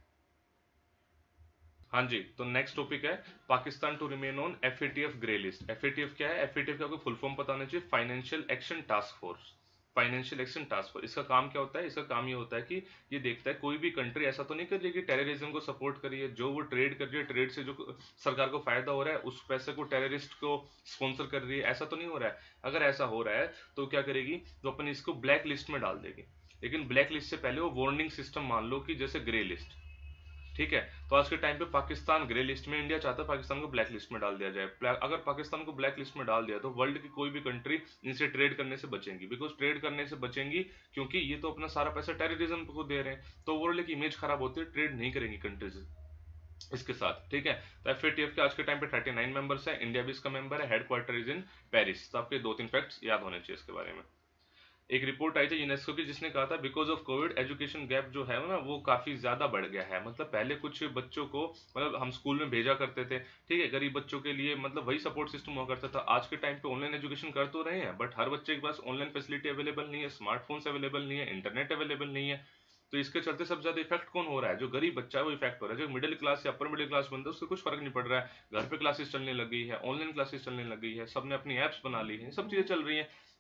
हाँ जी, तो नेक्स्ट टॉपिक है Pakistan to remain on FATF grey list. FATF क्या है, एफएटीएफ का आपको फुल फॉर्म पता होना चाहिए, financial action task force. Financial action task force, इसका काम क्या होता है, इसका काम ये होता है कि ये देखता है कोई भी कंट्री ऐसा तो नहीं कर रही कि टेररिज्म को सपोर्ट करी है, जो वो ट्रेड कर रही है, ट्रेड से जो सरकार को फायदा हो रहा है उस पैसे को टेररिस्ट को स्पॉन्सर कर रही है, ऐसा तो नहीं हो रहा है। अगर ऐसा हो रहा है तो क्या करेगी, तो अपन इसको ब्लैक लिस्ट में डाल देगी। लेकिन ब्लैक लिस्ट से पहले वो वार्निंग सिस्टम मान लो कि जैसे ग्रे लिस्ट। ठीक है, तो आज के टाइम पे पाकिस्तान ग्रे लिस्ट में, इंडिया चाहता है पाकिस्तान को ब्लैक लिस्ट में डाल दिया जाए। अगर पाकिस्तान को ब्लैक लिस्ट में डाल दिया तो वर्ल्ड की कोई भी कंट्री इनसे ट्रेड करने से बचेंगी, बिकॉज ट्रेड करने से बचेंगी क्योंकि ये तो अपना सारा पैसा टेररिज्म को दे रहे हैं, तो वर्ल्ड की इमेज खराब होती है, ट्रेड नहीं करेंगी कंट्रीज इसके साथ। ठीक है, तो एफएटीएफ के आज के टाइम पे उनतालीस मेंबर्स है, इंडिया भी इसका मेंबर है, हेडक्वार्टर इज इन पेरिस। तो आपके दो तीन फैक्ट्स याद होने चाहिए इसके बारे में। एक रिपोर्ट आई थी यूनेस्को की जिसने कहा था because of Covid education gap जो है ना वो काफी ज्यादा बढ़ गया है। मतलब पहले कुछ बच्चों को मतलब हम स्कूल में भेजा करते थे, ठीक है, गरीब बच्चों के लिए मतलब वही सपोर्ट सिस्टम हुआ करता था। आज के टाइम पे ऑनलाइन एजुकेशन कर तो रहे हैं बट हर बच्चे के पास ऑनलाइन फैसिलिटी अवेलेबल नहीं है, स्मार्टफोन्स अवेलेबल नहीं है, इंटरनेट अवेलेबल नहीं है। तो इसके चलते सबसे ज्यादा इफेक्ट कौन हो रहा है, जो गरीब बच्चा है वो इफेक्ट हो रहा है। जो मिडिल क्लास या अपर मिडिल क्लास बंदा है उससे कुछ फर्क नहीं पड़ रहा है, घर पे क्लासेस चलने लग गई है, ऑनलाइन क्लासेस चलने लग गई है, सबने अपनी एप्स बना ली है, सब चीजें चल रही है।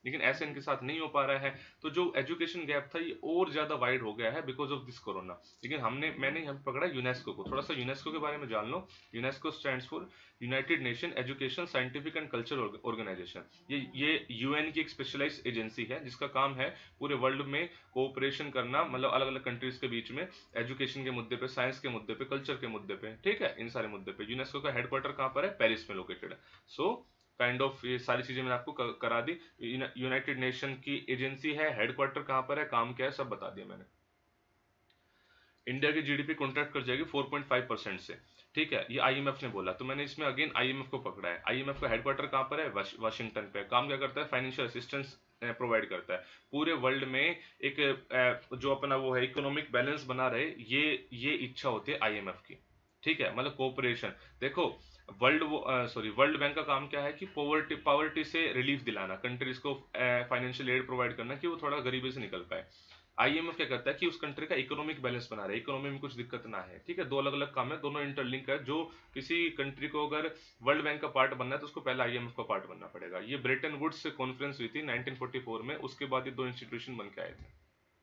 लेकिन ऐसे इनके साथ नहीं हो पा रहा है। तो जो एजुकेशन गैप था ये और ज्यादा वाइड हो गया है बिकॉज ऑफ दिस कोरोना। लेकिन हमने मैंने यहाँ पकड़ा यूनेस्को को, थोड़ा सा यूनेस्को के बारे में जान लो। UNESCO stands for United Nation Education Scientific and Culture Organization. ये ये यूएन की एक स्पेशलाइज एजेंसी है जिसका काम है पूरे वर्ल्ड में कोऑपरेशन करना, मतलब अलग अलग कंट्रीज के बीच में एजुकेशन के मुद्दे पे, साइंस के मुद्दे पे, कल्चर के मुद्दे पे, ठीक है, इन सारे मुद्दे पे। यूनेस्को का हेडक्वार्टर कहाँ पर है? पेरिस में लोकेटेड है। सो काइंड ऑफ ये सारी चीजें मैंने आपको करा दी। यूनाइटेड नेशन की एजेंसी है, हेडक्वार्टर कहाँ पर है, काम क्या है, सब बता दिया मैंने। इंडिया की जीडीपी कॉन्ट्रैक्ट कर जाएगी फोर पॉइंट फाइव परसेंट से, ठीक है, ये आईएमएफ ने बोला। तो मैंने इसमें अगेन आईएमएफ को पकड़ा है। आईएमएफ का हेडक्वार्टर कहाँ पर है? वाशिंगटन पे। काम क्या करता है? फाइनेंशियल असिस्टेंस प्रोवाइड करता है पूरे वर्ल्ड में। एक जो अपना वो है इकोनॉमिक बैलेंस बना रहे, ये ये इच्छा होती है आईएमएफ की, ठीक है, मतलब कोऑपरेशन। देखो वर्ल्ड वो सॉरी वर्ल्ड बैंक का काम क्या है कि पॉवर्टी पॉवर्टी से रिलीफ दिलाना, कंट्रीज को फाइनेंशियल एड प्रोवाइड करना कि वो थोड़ा गरीबी से निकल पाए। आईएमएफ क्या करता है कि उस कंट्री का इकोनॉमिक बैलेंस बना रहा है, इकोनॉमी में कुछ दिक्कत ना है, ठीक है। दो अलग अलग काम है, दोनों इंटरलिंक है। जो किसी कंट्री को अगर वर्ल्ड बैंक का पार्ट बनना है तो उसको पहले आईएमएफ का पार्ट बनना पड़ेगा। ये ब्रेटन वुड्स कॉन्फ्रेंस हुई थी नाइनटीन फोर्टी फोर में, उसके बाद ये दो इंस्टीट्यूशन बन के आए थे।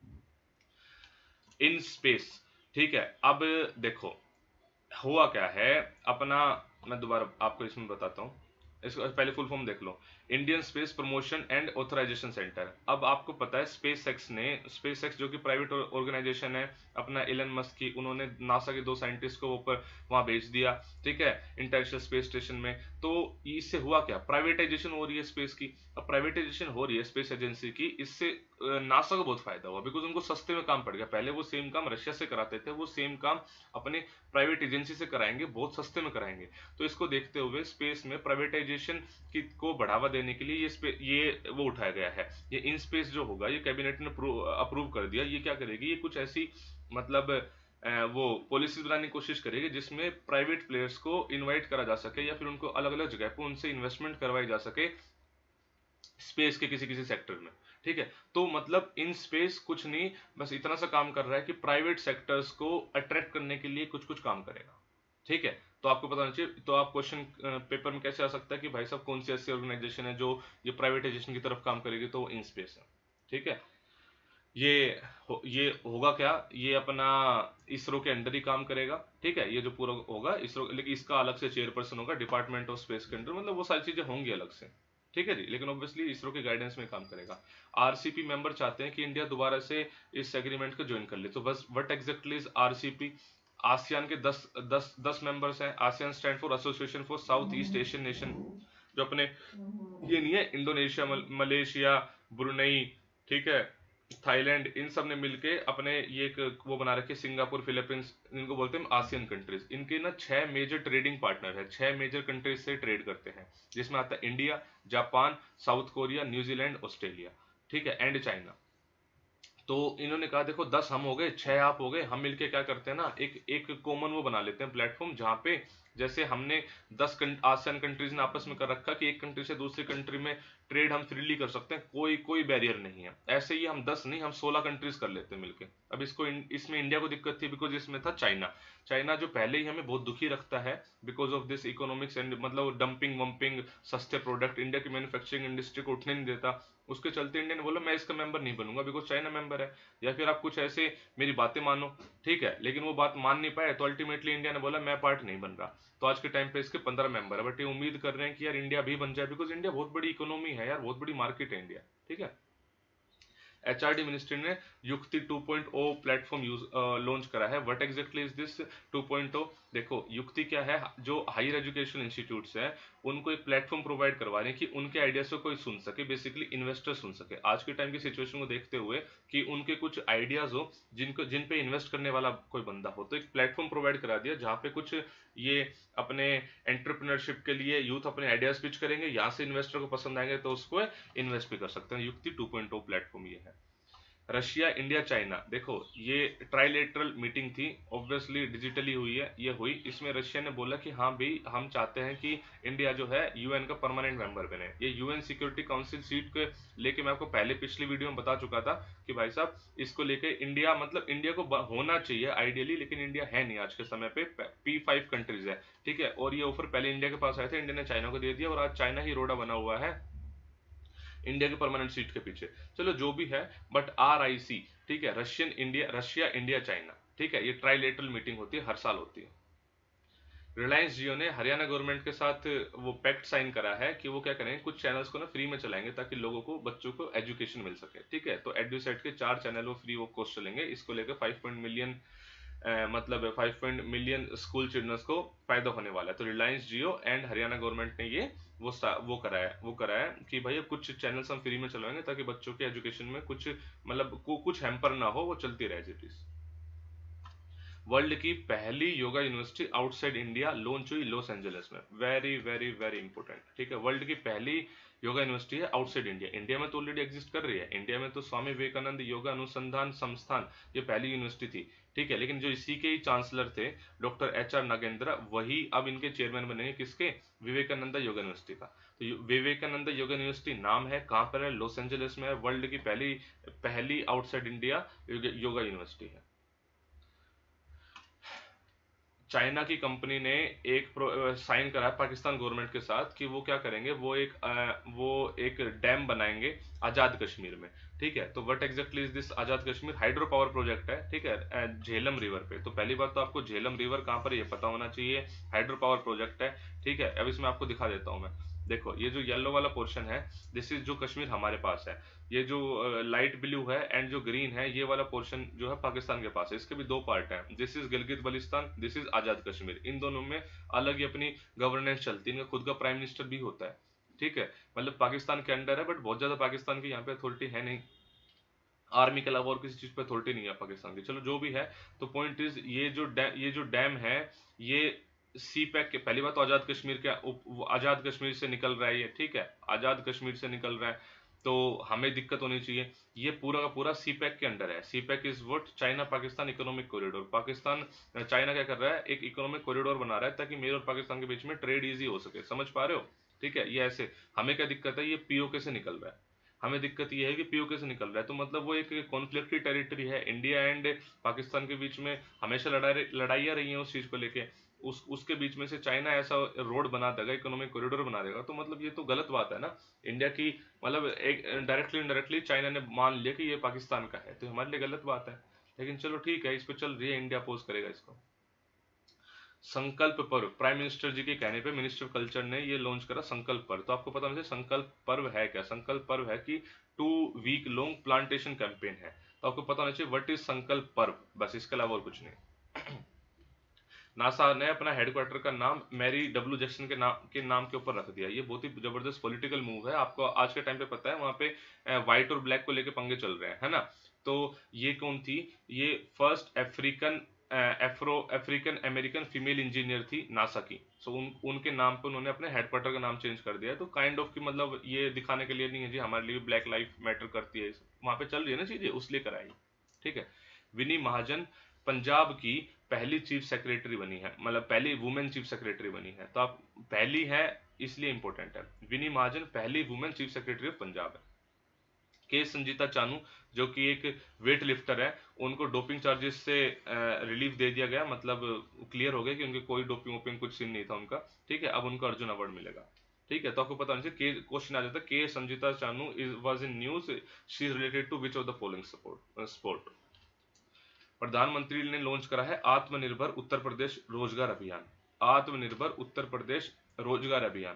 इन स्पेस, ठीक है। अब देखो हुआ क्या है अपना, मैं दोबारा आपको इसमें बताता हूँ। इसको पहले फुल फॉर्म देख लो, Indian Space Promotion and Authorization Centre. अब आपको पता है स्पेस एक्स ने, स्पेस एक्स जो कि प्राइवेट ऑर्गेनाइजेशन है अपना एलन मस्क की, उन्होंने नासा के दो साइंटिस्ट को ऊपर वहां भेज दिया, ठीक है, इंटरनेशनल स्पेस स्टेशन में। तो इससे हुआ क्या? प्राइवेटाइजेशन हो रही है स्पेस की। अब प्राइवेटाइजेशन हो रही है स्पेस एजेंसी की, इससे नासा को बहुत फायदा हुआ बिकॉज उनको सस्ते में काम पड़ गया। पहले वो सेम काम रशिया से कराते थे, वो सेम काम अपने प्राइवेट एजेंसी से कराएंगे, बहुत सस्ते में कराएंगे। तो इसको देखते हुए स्पेस में प्राइवेटाइजेशन की को बढ़ावा देने के लिए ये ये वो उठाया गया है। ये इन स्पेस जो होगा ये कैबिनेट ने अप्रूव कर दिया। ये क्या करेगी? ये कुछ ऐसी मतलब वो पॉलिसी बनाने की कोशिश करेगी जिसमें प्राइवेट प्लेयर्स को इनवाइट करा जा सके या फिर उनको अलग अलग जगह पर उनसे इन्वेस्टमेंट करवाई जा सके स्पेस के किसी किसी सेक्टर में, ठीक है। तो मतलब इन स्पेस कुछ नहीं, बस इतना सा काम कर रहा है कि प्राइवेट सेक्टर्स को अट्रैक्ट करने के लिए कुछ कुछ काम करेगा, ठीक है। तो आपको पता होना चाहिए। तो आप क्वेश्चन पेपर में कैसे आ सकता है कि भाई साहब कौन सी ऐसी ऑर्गेनाइजेशन है जो ये प्राइवेटाइजेशन की तरफ काम करेगी? तो इन स्पेस है, ठीक है। ये हो, ये होगा क्या? ये अपना इसरो के अंडर ही काम करेगा, ठीक है। ये जो पूरा होगा इसरो, लेकिन इसका अलग से चेयरपर्सन होगा डिपार्टमेंट ऑफ स्पेस के अंडर, मतलब वो सारी चीजें होंगी अलग से, ठीक है जी। लेकिन ऑब्वियसली इसरो के गाइडेंस में काम करेगा। आरसीपी मेंबर चाहते हैं कि इंडिया दोबारा से इस एग्रीमेंट को ज्वाइन कर ले। तो बस what exactly is RCP? ASEAN के दस दस दस मेंबर्स हैं। ASEAN stand for Association for South East Asian Nation, जो अपने ये नहीं है इंडोनेशिया, मल, मलेशिया, ब्रुनई, ठीक है, थाईलैंड, इन सब ने मिलके अपने ये एक वो बना रखे, सिंगापुर, फिलीपींस, इनको बोलते हैं आसियन कंट्रीज। इनके ना छह मेजर ट्रेडिंग पार्टनर है, छह मेजर कंट्रीज से ट्रेड करते हैं, जिसमें आता है India, Japan, south Korea, New Zealand, Australia, ठीक है, एंड चाइना। तो इन्होंने कहा देखो दस हम हो गए, छह आप हो गए, हम मिलके क्या करते हैं ना, एक एक कॉमन वो बना लेते हैं प्लेटफॉर्म, जहां पे जैसे हमने दस आसियान कंट्रीज ने आपस में कर रखा कि एक कंट्री से दूसरी कंट्री में ट्रेड हम फ्रीली कर सकते हैं, कोई कोई बैरियर नहीं है। ऐसे ही हम दस नहीं, हम सोलह कंट्रीज कर लेते हैं मिलके। अब इसको इसमें इंडिया को दिक्कत थी बिकॉज इसमें था चाइना। चाइना जो पहले ही हमें बहुत दुखी रखता है because of this economics and मतलब डंपिंग वंपिंग, सस्ते प्रोडक्ट, इंडिया की मैन्युफैक्चरिंग इंडस्ट्री को उठने नहीं देता। उसके चलते इंडिया ने बोला मैं इसका मेंबर नहीं बनूंगा बिकॉज चाइना मेंबर है, या फिर आप कुछ ऐसे मेरी बातें मानो, ठीक है। लेकिन वो बात मान नहीं पाए, तो अल्टीमेटली इंडिया ने बोला मैं पार्ट नहीं बन रहा। तो आज के टाइम पे इसके पंद्रह मेंबर है, बट ये उम्मीद कर रहे हैं कि यार इंडिया भी बन जाए बिकॉज इंडिया बहुत बड़ी इकोनॉमी है यार, बहुत बड़ी मार्केट है इंडिया, ठीक है। एचआरडी मिनिस्ट्री ने Yukti two point O platform use launch करा है। What exactly is this two point O? देखो युक्ति क्या है, जो हायर एजुकेशन इंस्टीट्यूट्स हैं उनको एक प्लेटफॉर्म प्रोवाइड करवा रहे हैं कि उनके आइडियाज को कोई सुन सके, बेसिकली इन्वेस्टर सुन सके। आज के टाइम की सिचुएशन को देखते हुए कि उनके कुछ आइडियाज हो जिनको जिन पे इन्वेस्ट करने वाला कोई बंदा हो, तो एक प्लेटफॉर्म प्रोवाइड करा दिया जहाँ पे कुछ ये अपने एंटरप्रेन्योरशिप के लिए यूथ अपने आइडियाज पिच करेंगे, यहाँ से इन्वेस्टर को पसंद आएंगे तो उसको इन्वेस्ट भी कर सकते हैं। युक्ति टू पॉइंट ओ प्लेटफॉर्म ये है। रशिया, इंडिया, चाइना, देखो ये ट्राइलेटरल मीटिंग थी, ऑब्वियसली डिजिटली हुई है, ये हुई। इसमें रशिया ने बोला कि हाँ भाई हम चाहते हैं कि इंडिया जो है यूएन का परमानेंट मेंबर बने। ये यूएन सिक्योरिटी काउंसिल सीट के लेके मैं आपको पहले पिछली वीडियो में बता चुका था कि भाई साहब इसको लेके इंडिया, मतलब इंडिया को होना चाहिए आइडियली, लेकिन इंडिया है नहीं आज के समय पे, पी फाइव कंट्रीज है, ठीक है। और ये ऑफर पहले इंडिया के पास आया था, इंडिया ने चाइना को दे दिया और आज चाइना ही रोड़ा बना हुआ है इंडिया के परमानेंट सीट के पीछे। चलो जो भी है, बट आर आई सी, ठीक है, Russian India, Russia India China, ठीक है, ये ट्राइलेटरल मीटिंग होती है, हर साल होती है। रिलायंस जियो ने हरियाणा गवर्नमेंट के साथ वो पैक्ट साइन करा है कि वो क्या करेंगे, कुछ चैनल्स को ना फ्री में चलाएंगे ताकि लोगों को, बच्चों को एजुकेशन मिल सके, ठीक है। तो एडुसेट के चार चैनल वो फ्री वो कोर्स चलेंगे, इसको लेकर फाइव पॉइंट मिलियन मतलब five point million school childrens को फायदा होने वाला है। तो रिलायंस जियो एंड हरियाणा गवर्नमेंट ने ये वो वो कराया वो कराया कि भाई अब कुछ चैनल्स हम फ्री में चलवाएंगे ताकि बच्चों के एजुकेशन में कुछ मतलब कुछ हैम्पर ना हो, वो चलती रहे एज। वर्ल्ड की पहली yoga university outside India launch हुई लॉस एंजलिस में, वेरी वेरी वेरी इंपॉर्टेंट, ठीक है। वर्ल्ड की पहली योगा यूनिवर्सिटी है आउटसाइड इंडिया, इंडिया में तो ऑलरेडी एग्जिस्ट कर रही है, इंडिया में तो स्वामी विवेकानंद योगा अनुसंधान संस्थान ये पहली यूनिवर्सिटी थी, ठीक है। लेकिन जो इसी के ही चांसलर थे डॉक्टर एच आर नागेंद्र, वही अब इनके चेयरमैन बनेंगे, किसके, विवेकानंद योगा यूनिवर्सिटी का। तो विवेकानंद योगा यूनिवर्सिटी नाम है, कहाँ पर है, लॉस एंजलिस में है, वर्ल्ड की पहली पहली आउटसाइड इंडिया योगा यूनिवर्सिटी है। चाइना की कंपनी ने एक साइन करा है पाकिस्तान गवर्नमेंट के साथ कि वो क्या करेंगे, वो एक आ, वो एक डैम बनाएंगे आजाद कश्मीर में, ठीक है। तो what exactly is this Azad Kashmir, hydro power project है, ठीक है, झेलम रिवर पे। तो पहली बात तो आपको झेलम रिवर कहाँ पर ये पता होना चाहिए, हाइड्रो पावर प्रोजेक्ट है, ठीक है। अब इसमें आपको दिखा देता हूँ मैं, देखो ये जो येलो वाला पोर्शन है, दिस इज जो कश्मीर हमारे पास है, ये जो लाइट ब्लू है एंड जो ग्रीन है, ये वाला पोर्शन जो है पाकिस्तान के पास है। इसके भी दो पार्ट हैं, this is Gilgit Baltistan, this is Azad Kashmir. इन दोनों में अलग ही अपनी गवर्नेंस चलती है, इनका खुद का प्राइम मिनिस्टर भी होता है, ठीक है। मतलब पाकिस्तान के अंडर है, बट बहुत ज्यादा पाकिस्तान की यहाँ पे अथॉरिटी है नहीं, आर्मी के अलावा और किसी चीज पे अथॉरिटी नहीं है पाकिस्तान की। चलो जो भी है, तो पॉइंट इज ये जो डैम ये जो डैम है, ये सी पैक के, पहली बात तो आजाद कश्मीर के आजाद कश्मीर से निकल रहा है ये, ठीक है, आजाद कश्मीर से निकल रहा है, तो हमें दिक्कत होनी चाहिए। ये पूरा का पूरा सी पैक के अंडर है। CPEC is what, China Pakistan economic corridor. Pakistan China क्या कर रहा है, एक इकोनॉमिक कॉरिडोर बना रहा है ताकि मेरे और पाकिस्तान के बीच में ट्रेड इजी हो सके, समझ पा रहे हो, ठीक है। ये ऐसे, हमें क्या दिक्कत है, ये पीओके से निकल रहा है, हमें दिक्कत ये है कि पीओके से निकल रहा है, तो मतलब वो एक कॉन्फ्लिक्ट की टेरिटरी है, इंडिया एंड पाकिस्तान के बीच में हमेशा लड़ाई लड़ाइयाँ रही हैं उस चीज को लेके, उस उसके बीच में से चाइना ऐसा रोड बना देगा, इकोनॉमिक कॉरिडोर बना देगा, तो मतलब ये तो गलत बात है ना इंडिया की, मतलब एक डायरेक्टली इनडायरेक्टली चाइना ने मान लिया कि ये पाकिस्तान का है, तो हमारे लिए गलत बात है। लेकिन चलो ठीक है, इस पर चल रही है, इंडिया अपोज करेगा इसको। संकल्प पर्व, प्राइम मिनिस्टर जी के कहने पे मिनिस्टर ऑफ कल्चर ने ये लॉन्च करा संकल्प पर्व। तो आपको पता होना चाहिए संकल्प पर्व है क्या। संकल्प पर्व है कि two week long plantation campaign है। तो आपको पता होना चाहिए व्हाट इज संकल्प पर्व, बस, इसके अलावा और कुछ नहीं। नासा ने अपना हेडक्वार्टर का नाम मैरी डब्ल्यू जैक्सन के नाम के नाम के ऊपर रख दिया। ये बहुत ही जबरदस्त पॉलिटिकल मूव है, आपको आज के टाइम पे पता है, वहां पे व्हाइट और ब्लैक को लेके पंगे चल रहे हैं, है ना। तो ये कौन थी, ये first African Afro African American female engineer थी नासा की। सो so, उन उनके नाम पे उन्होंने अपने हेडक्वार्टर का नाम चेंज कर दिया। तो काइंड ऑफ की मतलब ये दिखाने के लिए नहीं है जी हमारे लिए ब्लैक लाइफ मैटर करती है, वहां पे चल रही है ना चीजें, उसलिए कराई, ठीक है। विनी महाजन पंजाब की पहली चीफ सेक्रेटरी बनी है, मतलब पहली वुमेन चीफ सेक्रेटरी बनी है। तो आप पहली है इसलिए इंपॉर्टेंट है, विनी महाजन पहली women chief secretary of Punjab है। के संजीता चानू जो कि एक वेट लिफ्टर है, उनको डोपिंग चार्जेस से रिलीफ दे दिया गया, मतलब क्लियर हो गया कि उनके कोई डोपिंग वोपिंग कुछ सीन नहीं था उनका, ठीक है। अब उनको अर्जुन अवार्ड मिलेगा, ठीक है। तो आपको पता नहीं चाहिए, क्वेश्चन आ जाता है K Sanjita Chanu is was in news, she is related to which of the following support sport. प्रधानमंत्री ने लॉन्च करा है आत्मनिर्भर उत्तर प्रदेश रोजगार अभियान। आत्मनिर्भर उत्तर प्रदेश रोजगार अभियान,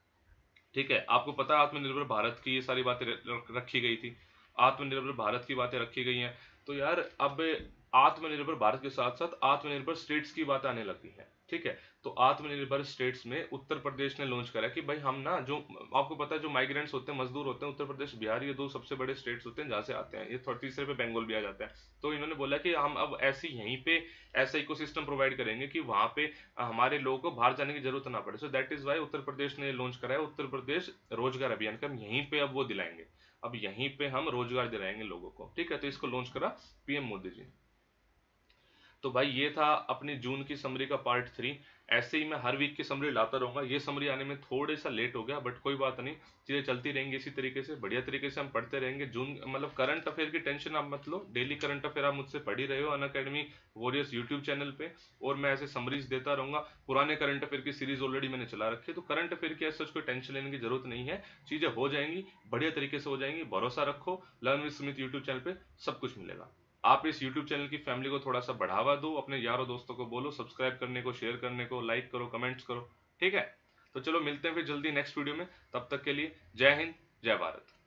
ठीक है। आपको पता है आत्मनिर्भर भारत की ये सारी बातें रखी गई थी, आत्मनिर्भर भारत की बातें रखी गई हैं। तो यार अब आत्मनिर्भर भारत के साथ साथ आत्मनिर्भर स्टेट्स की बात आने लगी है, ठीक है। तो आत्मनिर्भर स्टेट्स में उत्तर प्रदेश ने लॉन्च करा कि भाई हम ना, जो आपको पता है जो माइग्रेंट्स होते हैं, मजदूर होते हैं, उत्तर प्रदेश बिहार ये दो सबसे बड़े स्टेट्स होते हैं जहाँ से आते हैं, ये थोड़ा तीसरे पे बंगाल भी आ जाता है। तो इन्होंने बोला कि हम अब ऐसे यहीं पे ऐसा इकोसिस्टम प्रोवाइड करेंगे कि वहां पे हमारे लोगों को बाहर जाने की जरूरत ना पड़े। So that is why Uttar Pradesh ने लॉन्च करा है उत्तर प्रदेश रोजगार अभियान का, यहीं पे अब वो दिलाएंगे, अब यहीं पे हम रोजगार दिलाएंगे लोगों को, ठीक है। तो इसको लॉन्च करा पीएम मोदी जी। तो भाई ये था अपनी जून की समरी का पार्ट थ्री। ऐसे ही मैं हर वीक की समरी लाता रहूंगा। ये समरी आने में थोड़े सा लेट हो गया, बट कोई बात नहीं, चीजें चलती रहेंगी इसी तरीके से, बढ़िया तरीके से हम पढ़ते रहेंगे। जून मतलब करंट अफेयर की टेंशन आप मत लो, डेली करंट अफेयर आप मुझसे पढ़ ही रहे हो अनअकैडमी वॉरियर्स यूट्यूब चैनल पे, और मैं ऐसे समरीज देता रहूंगा। पुराने करंट अफेयर की सीरीज ऑलरेडी मैंने चला रखी है, तो करंट अफेयर की ऐसा कोई टेंशन लेने की जरूरत नहीं है, चीजें हो जाएंगी, बढ़िया तरीके से हो जाएंगी, भरोसा रखो। Learn with Sumit YouTube channel पे सब कुछ मिलेगा। आप इस YouTube चैनल की फैमिली को थोड़ा सा बढ़ावा दो, अपने यारों दोस्तों को बोलो सब्सक्राइब करने को, शेयर करने को, लाइक करो, कमेंट्स करो, ठीक है। तो चलो मिलते हैं फिर जल्दी नेक्स्ट वीडियो में, तब तक के लिए जय हिंद, जय भारत।